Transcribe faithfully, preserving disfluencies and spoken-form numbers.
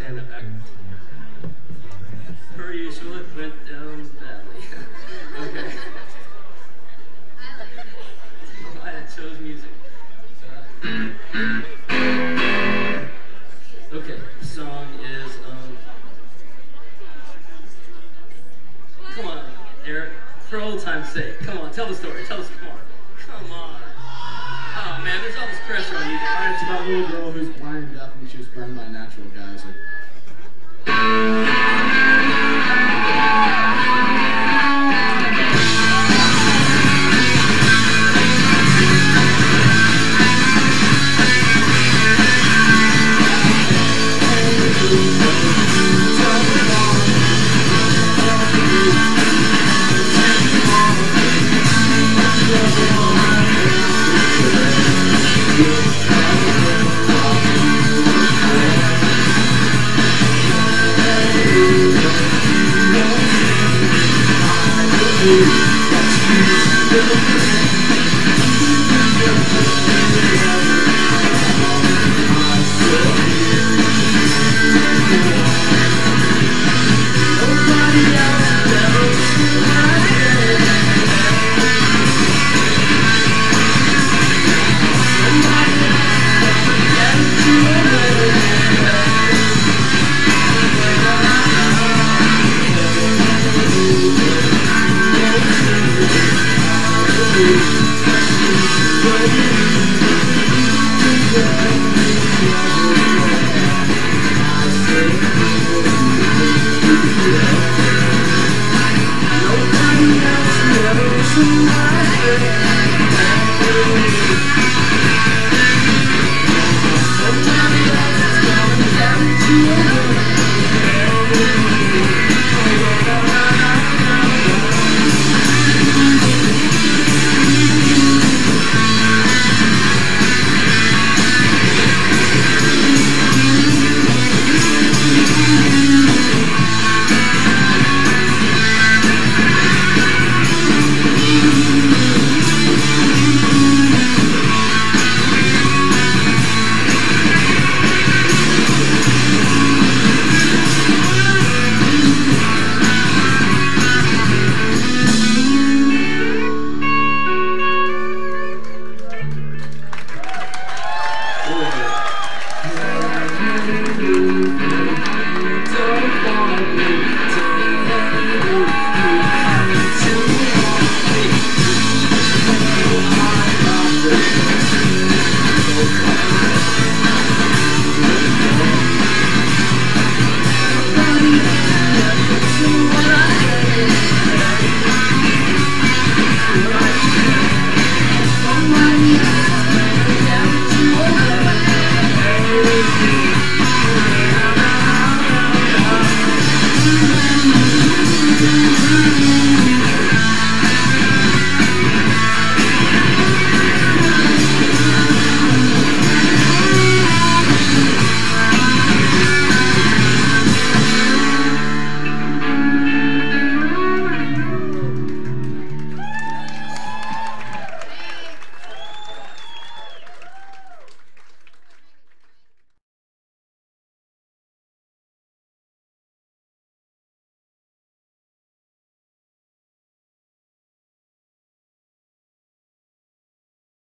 And uh, per usual, it went down badly. Okay. I chose music. Uh, okay, the song is, um, come on, Eric, for old time's sake, come on, tell the story, tell us, come on, come on. Oh man, there's all this pressure on you. Alright, it's about a little girl who's blind and deaf and she was burned by a natural geyser. Nobody else knows my head.